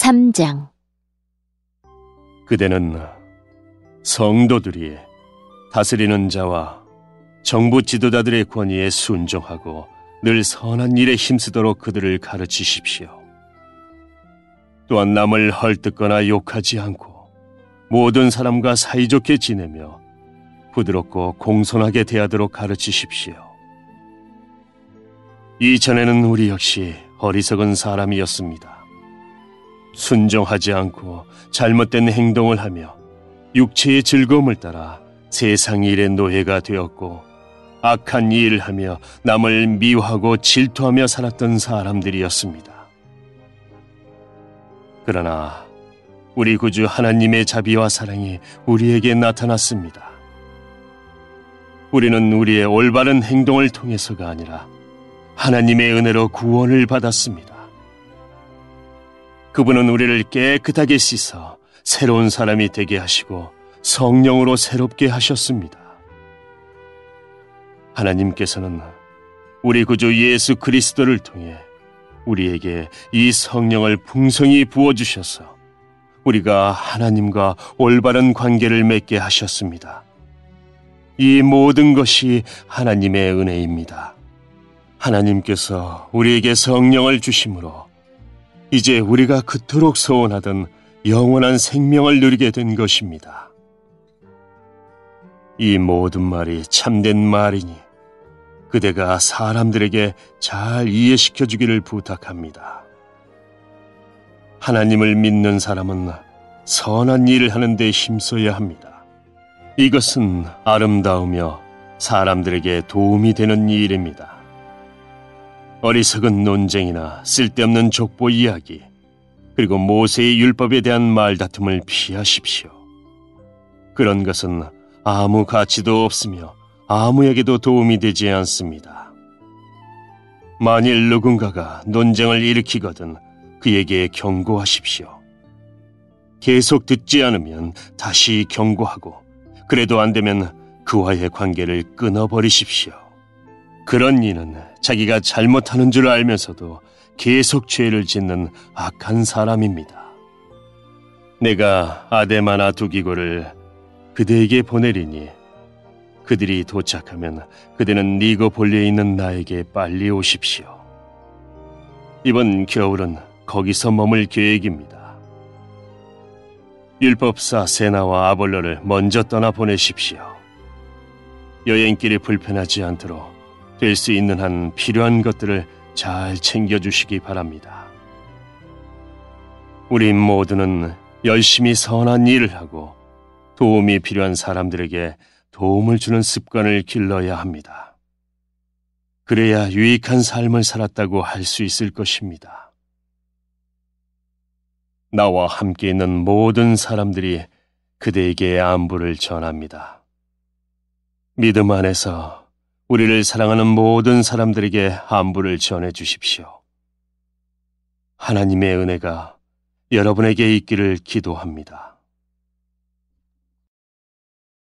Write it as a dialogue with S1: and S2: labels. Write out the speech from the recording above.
S1: 3장.
S2: 그대는 성도들이 다스리는 자와 정부 지도자들의 권위에 순종하고 늘 선한 일에 힘쓰도록 그들을 가르치십시오. 또한 남을 헐뜯거나 욕하지 않고 모든 사람과 사이좋게 지내며 부드럽고 공손하게 대하도록 가르치십시오. 이전에는 우리 역시 어리석은 사람이었습니다. 순종하지 않고 잘못된 행동을 하며 육체의 즐거움을 따라 세상 일의 노예가 되었고 악한 일을 하며 남을 미워하고 질투하며 살았던 사람들이었습니다. 그러나 우리 구주 하나님의 자비와 사랑이 우리에게 나타났습니다. 우리는 우리의 올바른 행동을 통해서가 아니라 하나님의 은혜로 구원을 받았습니다. 그분은 우리를 깨끗하게 씻어 새로운 사람이 되게 하시고 성령으로 새롭게 하셨습니다. 하나님께서는 우리 구주 예수 그리스도를 통해 우리에게 이 성령을 풍성히 부어주셔서 우리가 하나님과 올바른 관계를 맺게 하셨습니다. 이 모든 것이 하나님의 은혜입니다. 하나님께서 우리에게 성령을 주심으로 이제 우리가 그토록 소원하던 영원한 생명을 누리게 된 것입니다. 이 모든 말이 참된 말이니 그대가 사람들에게 잘 이해시켜 주기를 부탁합니다. 하나님을 믿는 사람은 선한 일을 하는 데 힘써야 합니다. 이것은 아름다우며 사람들에게 도움이 되는 일입니다. 어리석은 논쟁이나 쓸데없는 족보 이야기, 그리고 모세의 율법에 대한 말다툼을 피하십시오. 그런 것은 아무 가치도 없으며 아무에게도 도움이 되지 않습니다. 만일 누군가가 논쟁을 일으키거든 그에게 경고하십시오. 계속 듣지 않으면 다시 경고하고, 그래도 안 되면 그와의 관계를 끊어버리십시오. 그런 이는 자기가 잘못하는 줄 알면서도 계속 죄를 짓는 악한 사람입니다. 내가 아데마나 두기고를 그대에게 보내리니 그들이 도착하면 그대는 니고볼리에 있는 나에게 빨리 오십시오. 이번 겨울은 거기서 머물 계획입니다. 율법사 세나와 아볼로를 먼저 떠나 보내십시오. 여행길이 불편하지 않도록 될 수 있는 한 필요한 것들을 잘 챙겨주시기 바랍니다. 우리 모두는 열심히 선한 일을 하고 도움이 필요한 사람들에게 도움을 주는 습관을 길러야 합니다. 그래야 유익한 삶을 살았다고 할 수 있을 것입니다. 나와 함께 있는 모든 사람들이 그대에게 안부를 전합니다. 믿음 안에서 우리를 사랑하는 모든 사람들에게 안부를 전해 주십시오. 하나님의 은혜가 여러분에게 있기를 기도합니다.